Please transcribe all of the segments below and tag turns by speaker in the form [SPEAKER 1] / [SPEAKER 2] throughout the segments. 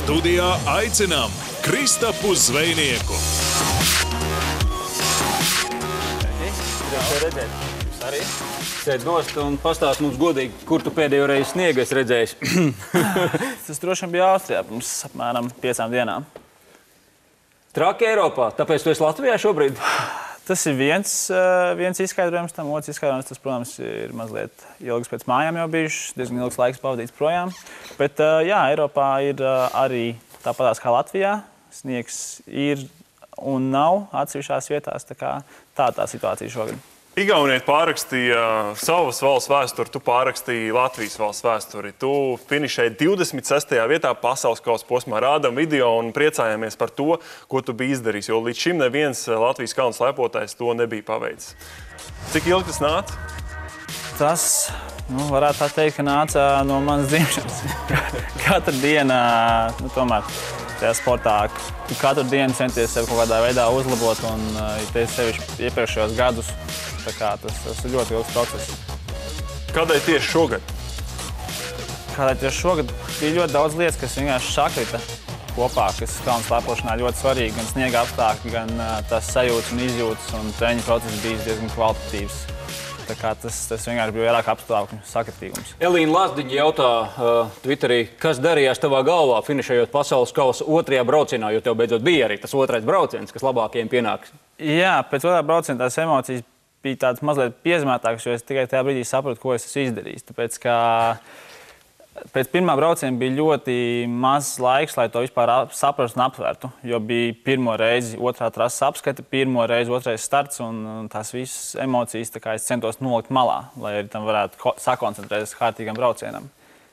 [SPEAKER 1] Studijā aicinām Kristapu Zvejnieku.
[SPEAKER 2] Priekšē redzēt. Jūs arī? Sēdz nost un pastāst mums godīgi, kur tu pēdējo reizi sniegu esi redzējis.
[SPEAKER 3] Tas droši vien bija Austrijā pirms apmēram 5 dienām.
[SPEAKER 2] Traki Eiropā, tāpēc tu esi Latvijā šobrīd?
[SPEAKER 3] Tas ir viens izskaidrojums tam. Otrs izskaidrojums, tas, protams, ir mazliet ilgs pēc mājām jau bijušas, diezgan ilgs laiks pavadīts projām. Bet, jā, Eiropā ir arī tāpatās kā Latvijā. Sniegs ir un nav atsevišķās vietās, tā situācija šogad.
[SPEAKER 4] Igaunieti pārakstīja savas valsts vēsturi, tu pārakstīji Latvijas valsts vēsturi. Tu finišēji 26. vietā pasaules kausa posmā, rādam video un priecājamies par to, ko tu biji izdarījis, jo līdz šim neviens Latvijas kalnu slēpotājs to nebija paveicis. Cik ilgi tas nāca?
[SPEAKER 3] Tas, varētu tā teikt, ka nāca no manas dzimšanas. Katru dienu, tomēr tajā sportā, katru dienu centies sevi kaut kādā veidā uzlabot un sevišķi iepriekšējos gadus. Tas ir ļoti ilgs process.
[SPEAKER 4] Kādēļ tieši šogad?
[SPEAKER 3] Kādēļ tieši šogad bija ļoti daudz lietas, kas vienkārši sakrita kopā, kas kalnu slēpošanā ļoti svarīgi. Gan sniega apstākļi, gan tās sajūtas un izjūtas, un treniņu process bija diezgan kvalitatīvs. Tas vienkārši bija vairāk apstākļu sakritīgums.
[SPEAKER 2] Elīna Lazdiņa jautā Twitterī, kas darījās tavā galvā finišējot pasaules kausa otrajā braucienā, jo tev beidzot bija arī tas otrais brauciens, kas labākajiem pienāks.
[SPEAKER 3] Jā, pēc otrā brauciena tās emocijas bija tādas mazliet piezemētākas, jo es tikai tajā brīdī sapratu, ko es esmu izdarījis. Tāpēc, ka pēc pirmā brauciena bija ļoti maz laiks, lai to vispār saprastu un aptvertu, jo bija pirmo reizi otrā trases apskate, pirmo reizi otrais starts, un tās visas emocijas es centos nolikt malā, lai arī tam varētu sakoncentrēties kārtīgam braucienam.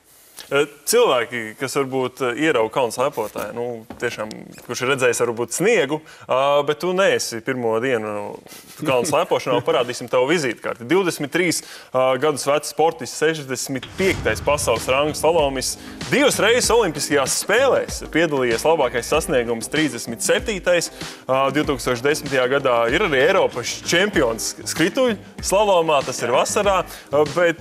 [SPEAKER 4] Cilvēki, kas varbūt ierauga kalnu slēpotāju, tiešām, kurš ir redzējis varbūt sniegu, bet tu neesi pirmo dienu kalnu slēpošanā, parādīsim tavu vizītkarti. 23 gadus vecs sportists, 65. pasaules ranga slalomis, 2 reizes olimpiskajās spēlēs piedalījies, labākais sasniegums 37. 2010. gadā ir arī Eiropas čempions skrituļu slalomā, tas ir vasarā, bet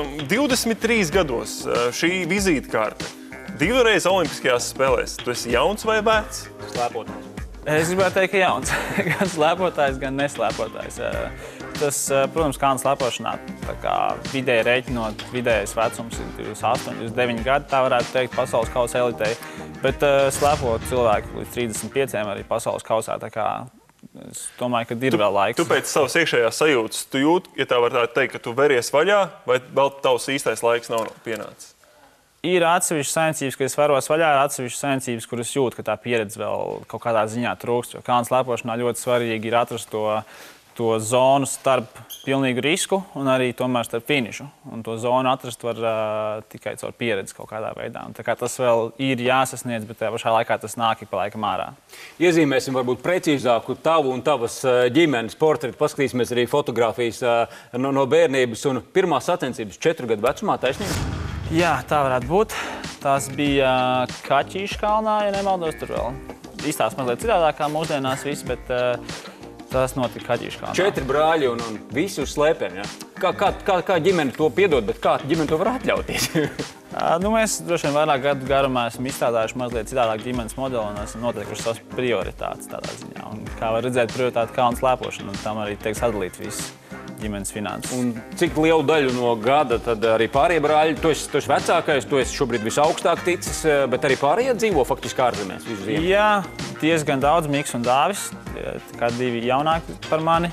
[SPEAKER 4] 23 gados šī vizītkarte 2 reizes olimpiskajās spēlēs. Tu esi jauns vai vecs?
[SPEAKER 2] Slēpotājs.
[SPEAKER 3] Es gribētu teikt, ka jauns. Gan slēpotājs, gan neslēpotājs. Tas, protams, kalnu slēpošanā vidēji rēķinot, vidējais vecums ir 28, 29 gadi, tā varētu teikt pasaules kausa elitei. Bet slēpot cilvēku līdz 35 arī pasaules kausā, es domāju, ka ir vēl laiks.
[SPEAKER 4] Tu pēc savas iekšējās sajūtas, tu jūti, ja tā var teikt, ka tu veries vaļā, vai vēl tavs īstais laiks nav pienācis?
[SPEAKER 3] Ir atsevišķas sainicības, ka es varos vaļā, ir atsevišķas sainicības, kuras jūtu, ka tā pieredze vēl kaut kādā ziņā trūkst. Jo kalnu slēpošanā ļoti svarīgi ir atrast to zonu starp pilnīgu risku un arī tomēr starp finišu. Un to zonu atrast var tikai caur pieredzi kaut kādā veidā. Un tas vēl ir jāsasniedz, bet tajā pašā laikā tas nāk ik pa laikam ārā.
[SPEAKER 2] Iezīmēsim varbūt precīzāku tavu un tavas ģimenes portretu. Paskatīsimies arī fotogrāfijas no bērnības un pirmās sacensības 4 gadu vecumā, taisnība?
[SPEAKER 3] Jā, tā varētu būt. Tas bija Kaķīša kalnā, ja nemaldos, tur vēl izstāsts mazliet citādāk kā mūsdienās viss, bet tas notika Kaķīša kalnā. 4 brāļi un visi uz slēpēm, ja? Kā ģimene to piedod, bet kā ģimene to var atļauties? Mēs droši vien vairāk gadu garumā esam izstrādājuši mazliet citādāk ģimenes modeli un esam noteikuši savas prioritātes tādā ziņā. Un, kā var redzēt, prioritāte kalnu slēpošana, un tam arī tiek sadalīt viss ģimenes finanses.
[SPEAKER 2] Un cik lielu daļu no gada tad arī pārējie brāļi, tu esi vecākais, tu esi šobrīd visaugstāk ticis, bet arī pārējie dzīvo faktiski ārzemēs visu ziemu?
[SPEAKER 3] Jā, diezgan daudz, Miks un Dāvis, kā 2 jaunāki par mani.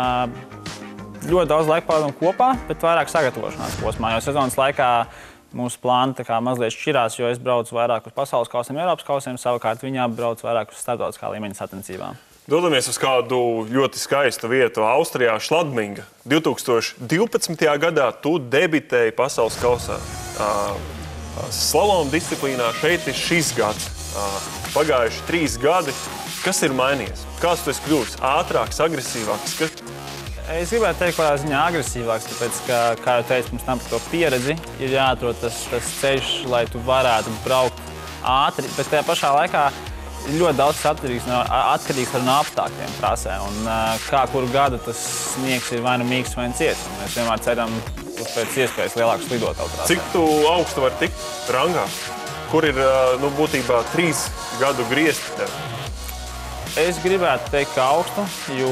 [SPEAKER 3] Ļoti daudz laika pavadām kopā, bet vairāk sagatavošanās posmā, jo sezonas laikā mūsu plāni mazliet šķirās, jo es braucu vairāk uz pasaules kausiem, Eiropas kausiem, savukārt viņa brauc vairāk uz starptautiskā līmeņa sacensībām.
[SPEAKER 4] Dodamies uz kādu ļoti skaistu vietu Austrijā, Šladminga. 2012. gadā tu debitēji pasaules kausā. Slaloma disciplīnā šeit ir šis gads. Pagājuši 3 gadi. Kas ir mainījies? Kāds tu esi kļuvis? Ātrāks, agresīvāks?
[SPEAKER 3] Es gribētu teikt, kādā ziņā agresīvāks, tāpēc, ka, kā jau teicu, mums tam par to pieredzi ir jāatrod tas ceļš, lai tu varētu braukt ātri, bet tajā pašā laikā ļoti daudz atkarīgs no apstākļiem trasē. Un kā kuru gadu tas sniegs ir vai nu mīgs, vai nu ciets. Mēs vienmēr ceram uz pēc iespējas lielāku slidotavu trasē.
[SPEAKER 4] Cik tu augstu var tikt rangā? kur ir būtībā 3 gadu griezti tev?
[SPEAKER 3] Es gribētu teikt, ka augstu, jo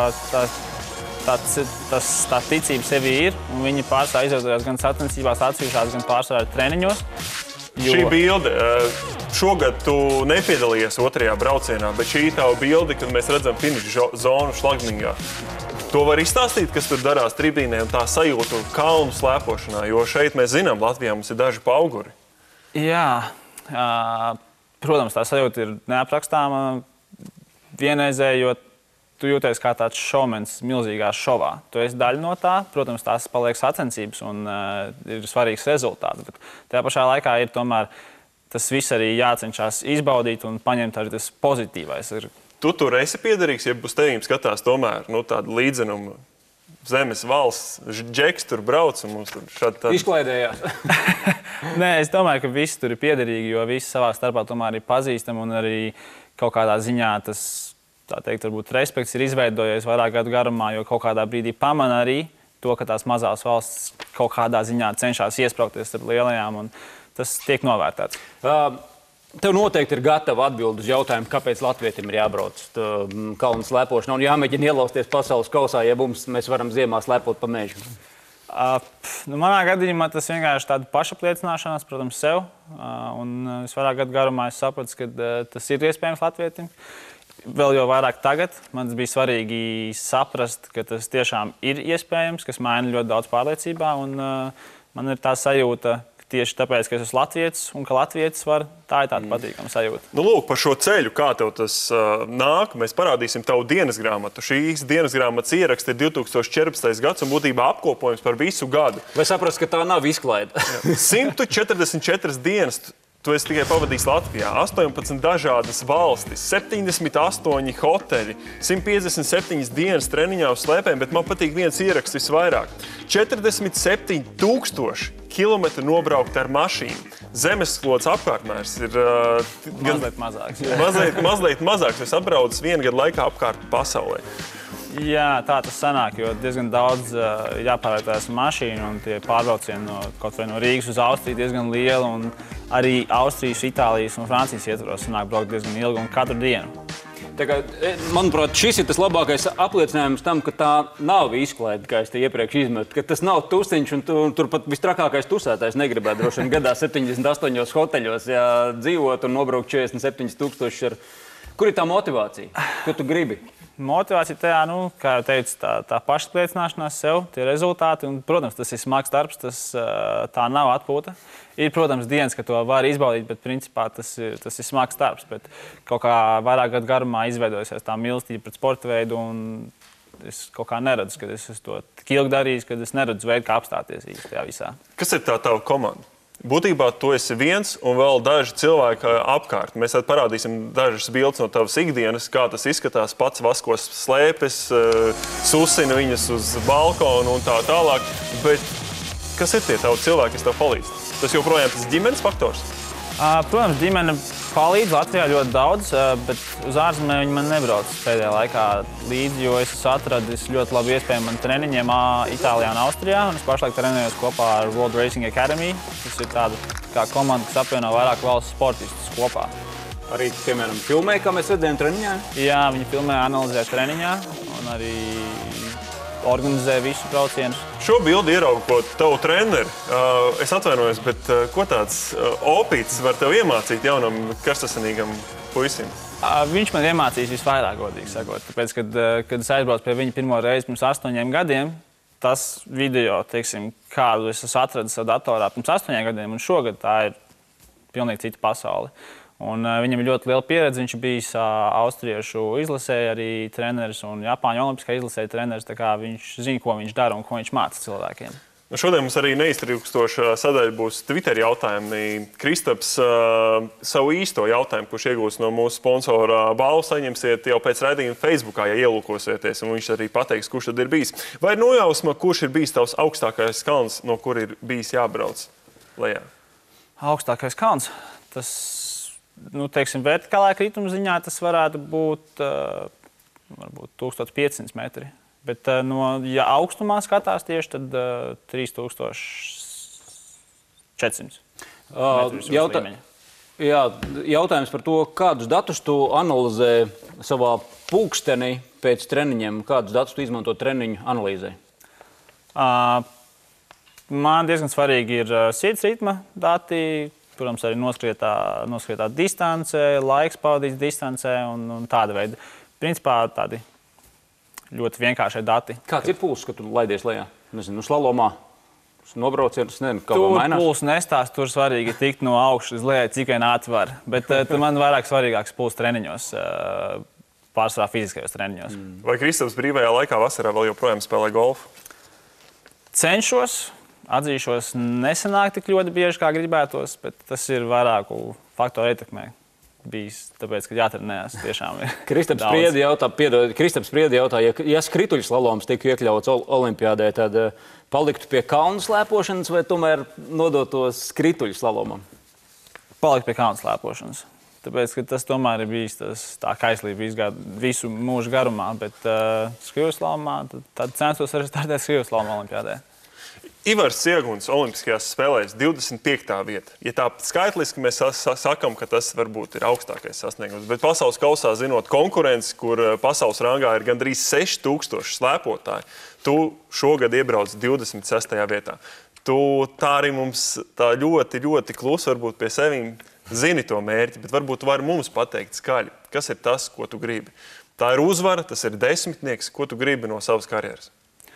[SPEAKER 3] tā ticība sevi ir, un viņi pārsvarā izveidojās gan sacensībās atsevišķās, gan pārsvarā treniņos.
[SPEAKER 4] Šī bilde, šogad tu nepiedalījies 2. braucienā, bet šī ir tava bilde, kad mēs redzam finiša zonu Šlagmingā. To var izstāstīt, kas tur darās tribīnē un tā sajūta kalnu slēpošanā, jo šeit mēs zinām, Latvijā mums ir daži pauguri.
[SPEAKER 3] Jā, protams, tā sajūta ir neaprakstāma vienreizēji, jo tu jūties kā tāds šovmens milzīgā šovā. Tu esi daļa no tā, protams, tās paliek sacensības un ir svarīgs rezultāts, bet tajā pašā laikā ir tomēr tas viss arī jācenšas izbaudīt un paņemt arī tas pozitīvais.
[SPEAKER 4] Tu tur esi piederīgs, ja uz tevīm skatās tomēr tādu līdzenumu zemes valsts, džeks tur brauc un mums tur šādi tādi...
[SPEAKER 2] Izklaidējās.
[SPEAKER 3] Nē, es domāju, ka visi tur ir piederīgi, jo visi savā starpā tomēr ir pazīstami un arī kaut kādā ziņā tas, tā teikt, varbūt respekts ir izveidojies vairāk gadu garumā, jo kaut kādā brīdī pamana arī to, ka tās mazās valsts kaut kādā ziņā cenšas iesprāgties ar lielajām un tas tiek novērtēts.
[SPEAKER 2] Tev noteikti ir gatava atbildi uz jautājumu, kāpēc latvietim ir jābrauc kalnu slēpošanā un jāmēģina ielausties pasaules kausā, ja mēs varam ziemā slēpot pa mežu.
[SPEAKER 3] Manā gadījumā tas vienkārši tāda pašapliecināšanās, protams, sev. Un visvairāk gadu garumā es sapratu, ka tas ir iespējams latvietim. Vēl jau vairāk tagad man bija svarīgi saprast, ka tas tiešām ir iespējams, kas maina ļoti daudz pārliecībā. Un man ir tā sajūta, tieši tāpēc, ka es esmu latvietis un ka latvietis var, tā ir tāda patīkama sajūta.
[SPEAKER 4] Lūk, par šo ceļu, kā tev tas nāk, mēs parādīsim tavu dienas grāmatu. Šīs dienas grāmatas ieraksti ir 2014. gads un būtībā apkopojums par visu gadu.
[SPEAKER 2] Vai saprast, ka tā nav izklaide?
[SPEAKER 4] 144 dienas tu esi tikai pavadījis Latvijā, 18 dažādas valstis, 78 hoteļi, 157 dienas treniņā uz slēpēm, bet man patīk viens ieraksts visvairāk. 47,000 kilometri nobraukt ar mašīnu. Zemeslodes apkārtmērs ir
[SPEAKER 3] mazliet mazāks.
[SPEAKER 4] Mazliet mazāks. Es atbraucu vienu gadu laikā apkārt pasaulē.
[SPEAKER 3] Jā, tā tas sanāk, jo diezgan daudz jāpārvērtās mašīnu un tie pārbraucieni kaut vai no Rīgas uz Austriju diezgan liela un arī Austrijas, Itālijas un Francijas ietvaros sanāk braukt diezgan ilgi un katru dienu.
[SPEAKER 2] Manuprāt, šis ir tas labākais apliecinājums tam, ka tā nav izklaide, kā es te iepriekš izmetu, ka tas nav tustiņš un tur pat vistrakākais tusētājs negribētu droši vien gadā 78 hoteļos dzīvot un nobraukt 47,000. Kur ir tā motivācija? Ko tu gribi?
[SPEAKER 3] Motivācija tajā, kā jau teicu, tā pašapliecināšanās sev, tie rezultāti. Un, protams, tas ir smags darbs, tā nav atpūta. Ir, protams, dienas, ka to var izbaudīt, bet principā tas ir smags darbs. Bet kaut kā vairāk gadu garumā izveidojusies tā mīlestība pret sporta veidu. Es kaut kā neredzu, ka es to tik ilgi darīju, ka es neredzu veidu, kā apstāties īsti tajā visā.
[SPEAKER 4] Kas ir tā tava komanda? Būtībā tu esi viens un vēl daži cilvēki apkārt. Mēs parādīsim dažas bildes no tavas ikdienas, kā tas izskatās. Pats vaskos slēpes, susina viņas uz balkonu un tā tālāk. Bet kas ir tie tavi cilvēki, kas tev palīdz? Tas joprojām tas ģimenes faktors?
[SPEAKER 3] Protams, ģimene palīdz Latvijā ļoti daudz, bet uz ārzemēm viņi man nebrauc pēdējā laikā līdzi, jo es esmu atradis ļoti labu iespēju man treniņiem Itālijā un Austrijā. Un es pašlaik trenējos kopā ar World Racing Academy. Tas ir tāda kā komanda, kas apvieno vairāk valsts sportistus kopā.
[SPEAKER 2] Arī, piemēram, filmē, kā mēs redzējām treniņā?
[SPEAKER 3] Jā, viņi filmē, analizē treniņā un arī organizē visu braucienus.
[SPEAKER 4] Šo bildi ieraugot tavu treneri. Es atvainojos, bet ko tāds opītis var tev iemācīt jaunam karstasinīgam puisim?
[SPEAKER 3] Viņš man iemācījis visvairāk, godīgi sakot. Tāpēc, kad es aizbraucu pie viņa pirmo reizi pirms 8 gadiem, tas video, teiksim, kādu es esmu atradis savā datorā pirms 8 gadiem, un šogad tā ir pilnīgi cita pasaule. Un viņam ir ļoti liela pieredze. Viņš bijis austriešu izlasē arī treneris un Japāņu olimpiskā izlasē treneris. Tā kā viņš zina, ko viņš dara un ko viņš māca cilvēkiem.
[SPEAKER 4] Šodien mums arī neiztrūkstoša sadaļa būs Twitter jautājumi. Kristaps savu īsto jautājumu, kurš iegūs no mūsu sponsora balvu, saņemsiet jau pēc raidījuma Facebookā, ja ielūkosieties. Un viņš arī pateiks, kurš tad ir bijis. Vai ir nojausma, kurš ir bijis tavs augstākais kalns, no kur ir bijis jābrauc lejā?
[SPEAKER 3] Augstākais kalns? Tas... teiksim, vertikālā krituma ziņā tas varētu būt varbūt 1500 metri. Bet, ja augstumā skatās tieši, tad 3400 metru virs līmeņa.
[SPEAKER 2] Jā, jautājums par to, kādus datus tu analizē savā pulkstenī pēc treniņiem, kādus datus tu izmanto treniņu analīzē?
[SPEAKER 3] Man diezgan svarīgi ir sirds ritma dati, protams, arī noskrietā distance, laiks pavadīts distancē un tāda veida. Principā tādi ļoti vienkāršai dati.
[SPEAKER 2] Kāds ir pulss, kad tu laidies lejā? Nezinu, slalomā, nobraucienus, nezinu, kaut kā mainās?
[SPEAKER 3] Tur pulss nestāst, tur svarīgi tikt no augšas uz leju, cik vien ātri var. Bet man vairāk svarīgāks pulss treniņos, pārsvarā fiziskajos treniņos.
[SPEAKER 4] Vai Kristaps brīvajā laikā vasarā vēl joprojām spēlē golfu?
[SPEAKER 3] Cenšos, atzīšos, nesanāk tik ļoti bieži, kā gribētos, bet tas ir vairāku faktoru ietekmē. Bijis, tāpēc, ka jātrenējas tiešām ir.
[SPEAKER 2] Kristaps Spriedi jautā, ja skrituļslaloms tika iekļauts olimpiādē, tad paliktu pie kalnu slēpošanas vai tomēr nodotos skrituļslalomam?
[SPEAKER 3] Palikt pie kalnu slēpošanas. Tāpēc, ka tas tomēr ir bijis tā kaislība visu mūžu garumā, bet skrituļslalomā tad censtos arī startēt skrituļslalomā olimpiādē.
[SPEAKER 4] Ivars Cieguns olimpiskajās spēlēs 25. vieta. Ja tā skaitliski mēs sakam, ka tas varbūt ir augstākais sasniegums, bet pasaules kausā zinot konkurenci, kur pasaules rangā ir gandrīz 6000 slēpotāji, tu šogad iebrauc 26. vietā. Tu tā arī mums tā ļoti, ļoti klusi varbūt pie sevīm zini to mērķi, bet varbūt tu vari mums pateikt skaļi, kas ir tas, ko tu gribi. Tā ir uzvara, tas ir desmitnieks, ko tu gribi no savas karjeras.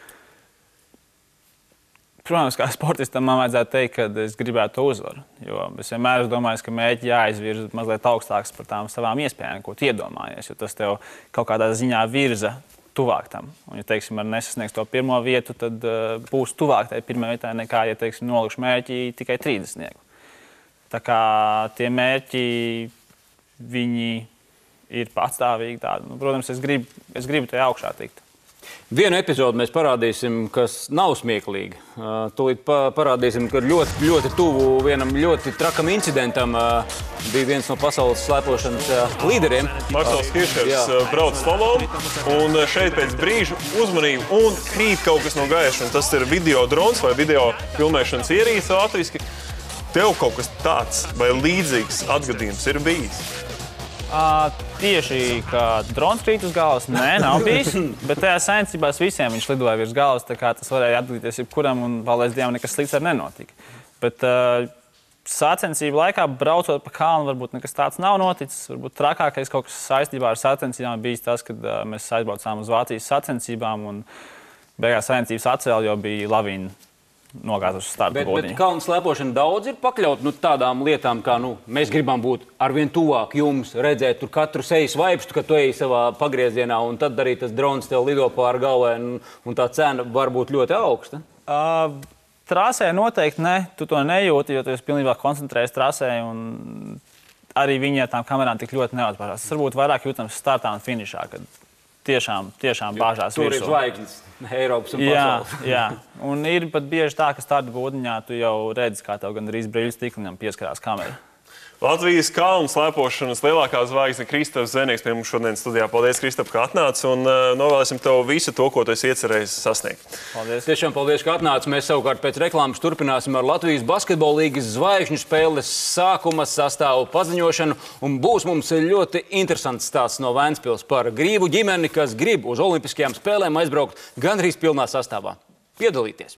[SPEAKER 3] Protams, kā sportistam man vajadzētu teikt, ka es gribētu to uzvaru. Jo es vienmēr domāju, ka mērķi jāizvirza mazliet augstāks par tām savām iespējām, ko tu iedomājies. Jo tas tev kaut kādā ziņā virza tuvāk tam. Un, ja, teiksim, nesasniegs to pirmo vietu, tad būs tuvāk tai pirmajai vietai nekā, ja, teiksim, nolikšu mērķi tikai 30. Tā kā tie mērķi, viņi ir patstāvīgi tādi. Protams, es gribu tajā augšā tikt.
[SPEAKER 2] Vienu epizodu mēs parādīsim, kas nav smieklīgi. Tūlīt parādīsim, ka ļoti, ļoti tuvu vienam ļoti trakam incidentam bija viens no pasaules slēpošanas līderiem.
[SPEAKER 4] Marsels Kiršers brauc slalomu, un šeit pēc brīža uzmanību un krīt kaut kas no gaisa. Tas ir video drons vai video filmēšanas ierīce latviski. Tev kaut kas tāds vai līdzīgs atgadījums ir bijis?
[SPEAKER 3] Tieši, ka drons krīt uz galvas, nē, nav bijis, bet tajā sainicībās visiem viņš lidoja virs galvas, tā kā tas varēja atgadīties jebkuram, un paldies Dievam nekas slikts arī nenotika. Bet sacensību laikā, braucot pa kalnu, varbūt nekas tāds nav noticis. Varbūt trakākais kaut kas saistībā ar sacensībām bijis tas, kad mēs aizbraucām uz Vācijas sacensībām, un beigās sacensības atcēla, jo bija lavīna nogāzes uz starta bodiņu.
[SPEAKER 2] Bet kalnu slēpošana daudz ir pakļaut tādām lietām, kā mēs gribam būt arvien tuvāk jums, redzēt tur katru sejas vaipstu, kad tu eji savā pagriezienā, un tad arī tas drons tev lido pār galvai, un tā cena var būt ļoti augsta.
[SPEAKER 3] Trasē noteikti ne, tu to nejūti, jo tu esi pilnībā koncentrējies trasē, un arī viņi ar tām kamerām tik ļoti neatparās. Tas varbūt vairāk jūtams startā un finišā, kad tiešām bāžās virsū.
[SPEAKER 2] Tur ir zvaigznes Eiropas un pasaules.
[SPEAKER 3] Jā. Un ir pat bieži tā, ka starta bodiņā tu jau redzi, kā tev gandrīz brīļu stikliņam pieskarās kamera.
[SPEAKER 4] Latvijas kalnu slēpošanas lielākā zvaigzne Kristaps Zvejnieks pie mums šodien studijā. Paldies, Kristap, ka atnāc, un novēlēsim tev visu to, ko tu esi iecerējis sasniegt.
[SPEAKER 2] Paldies. Tiešām paldies, ka atnāc. Mēs savukārt pēc reklāmas turpināsim ar Latvijas basketbola līgas zvaigžņu spēles sākuma sastāvu paziņošanu, un būs mums ļoti interesants stāsts no Vēnspils par Grīvu ģimeni, kas grib uz olimpiskajām spēlēm aizbraukt gandrīz pilnā sastāvā. Piedalīties!